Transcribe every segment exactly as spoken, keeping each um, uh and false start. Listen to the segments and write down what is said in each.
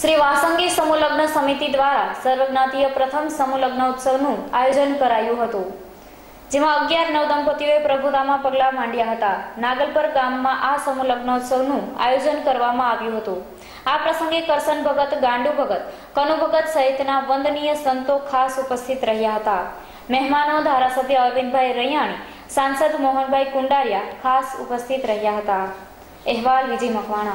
श्री वासंगी समूह लग्न समिति द्वारा सर्वज्ञातीय प्रथम समूह लग्नोत्सवનું આયોજન કરાયું હતું, જેમાં અગિયાર નવ દંપતીઓએ પ્રભુતામાં પગલાં માંડ્યા હતા. નાગલપર ગામમાં આ સમૂહ લગ્નોત્સવનું આયોજન કરવામાં આવ્યું હતું. આ પ્રસંગે કરશન ભગત, ગાંડુ ભગત, કનુ ભગત સહિતના વંદનીય સંતો ખાસ ઉપસ્થિત રહ્યા હતા. મહેમાનો ધારાસભ્ય અરવિંદભાઈ રૈયાણી, સાંસદ મોહનભાઈ કુંડારિયા ખાસ ઉપસ્થિત રહ્યા હતા. અહેવાલ વિજય મકવાણા.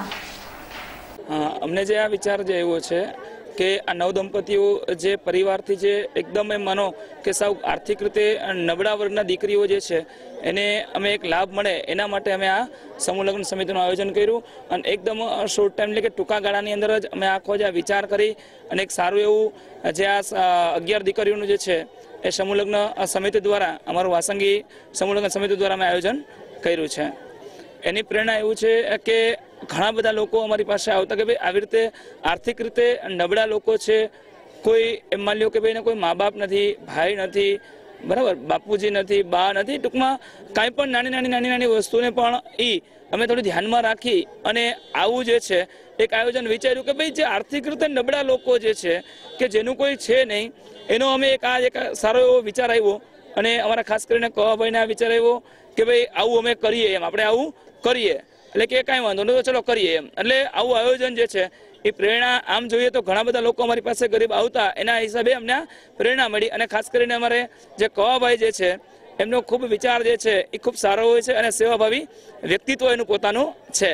અમને જે આ વિચાર જે આવ્યો છે કે આ નવ દંપતીઓ જે પરિવારથી જે એકદમ એમ માનો કે સાવ આર્થિક રીતે નબળા વર્ગના દીકરીઓ જે છે એને અમે એક લાભ મળે એના માટે અમે આ સમૂહ લગ્ન સમિતિનું આયોજન કર્યું અને એકદમ શોર્ટ ટાઈમ એટલે કે ટૂંકા ગાળાની અંદર જ અમે આખો જે વિચાર કરી અને એક સારું એવું જે આ અગિયાર દીકરીઓનું જે છે એ સમૂહ લગ્ન સમિતિ દ્વારા અમારું વાસંગી સમૂહ લગ્ન સમિતિ દ્વારા અમે આયોજન કર્યું છે. એની પ્રેરણા એવું છે કે ઘણા બધા લોકો અમારી પાસે આવતા કે ભાઈ આવી રીતે આર્થિક રીતે નબળા લોકો છે, કોઈ એમ માની લો કે ભાઈને કોઈ મા બાપ નથી, ભાઈ નથી, બરાબર, બાપુજી નથી, બા નથી, ટૂંકમાં કાંઈ પણ નાની નાની નાની નાની વસ્તુને પણ એ અમે થોડી ધ્યાનમાં રાખી અને આવું જે છે એક આયોજન વિચાર્યું કે ભાઈ જે આર્થિક રીતે નબળા લોકો જે છે કે જેનું કોઈ છે નહીં એનો અમે એક આ એક સારો એવો વિચાર આવ્યો અને અમારા ખાસ કરીને કવાભાઈને આ વિચાર આવ્યો કે ભાઈ આવું અમે કરીએ, એમ આપણે આવું કરીએ એટલે કે કાંઈ વાંધો નહીં તો ચલો કરીએ એમ. એટલે આવું આયોજન જે છે એ પ્રેરણા આમ જોઈએ તો ઘણા બધા લોકો અમારી પાસે ગરીબ આવતા એના હિસાબે અમને પ્રેરણા મળી અને ખાસ કરીને અમારે જે કવાભાઈ જે છે એમનો ખૂબ વિચાર જે છે એ ખૂબ સારો હોય છે અને સેવાભાવી વ્યક્તિત્વ એનું પોતાનું છે.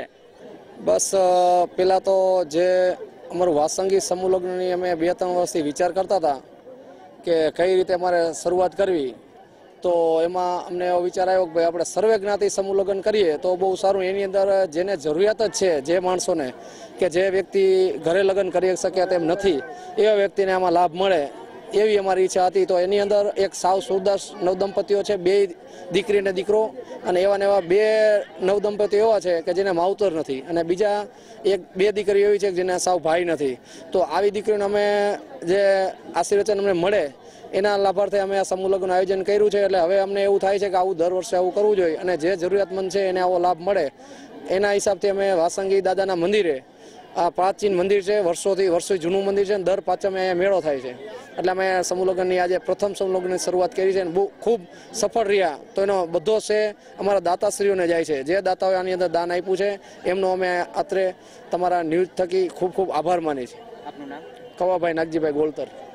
બસ પહેલાં તો જે અમારું વાસંગી સમૂહ લગ્નની અમે બે ત્રણ વર્ષથી વિચાર કરતા હતા કે કઈ રીતે અમારે શરૂઆત કરવી, તો એમાં અમને એવો વિચાર આવ્યો કે ભાઈ આપણે સર્વે જ્ઞાતિ સમૂહ લગ્ન કરીએ તો બહુ સારું. એની અંદર જેને જરૂરિયાત જ છે, જે માણસોને કે જે વ્યક્તિ ઘરે લગ્ન કરી શકે તેમ નથી એવા વ્યક્તિને આમાં લાભ મળે એવી અમારી ઈચ્છા હતી. તો એની અંદર એક સાવ સુરદાસ નવ દંપતીઓ છે, બે દીકરી ને દીકરો, અને એવા ને એવા બે નવ દંપતીઓ એવા છે કે જેને માવતર નથી, અને બીજા એક બે દીકરીઓ એવી છે કે જેને સાવ ભાઈ નથી. તો આવી દીકરીઓને અમે જે આશીર્વચન અમને મળે એના લાભાર્થે અમે આ સમૂહ લગ્નનું આયોજન કર્યું છે. એટલે હવે અમને એવું થાય છે કે આવું દર વર્ષે આવું કરવું જોઈએ અને જે જરૂરિયાતમંદ છે એને આવો લાભ મળે એના હિસાબથી અમે વાસંગી દાદાના મંદિરે, આ પ્રાચીન મંદિર છે, વર્ષોથી વર્ષો જૂનું મંદિર છે, દર પાંચમે અહીંયા મેળો થાય છે. એટલે અમે સમૂહ લગ્નની આજે પ્રથમ સમૂહ લગ્નની શરૂઆત કરી છે અને બહુ ખૂબ સફળ રહ્યા. તો એનો બધો છે અમારા દાતાશ્રીઓને જાય છે. જે દાતાઓએ આની અંદર દાન આપ્યું છે એમનો અમે અત્રે તમારા ન્યૂઝ થકી ખૂબ ખૂબ આભાર માની છે. આપનું નામ? કવાભાઈ નાગજીભાઈ ગોળતર.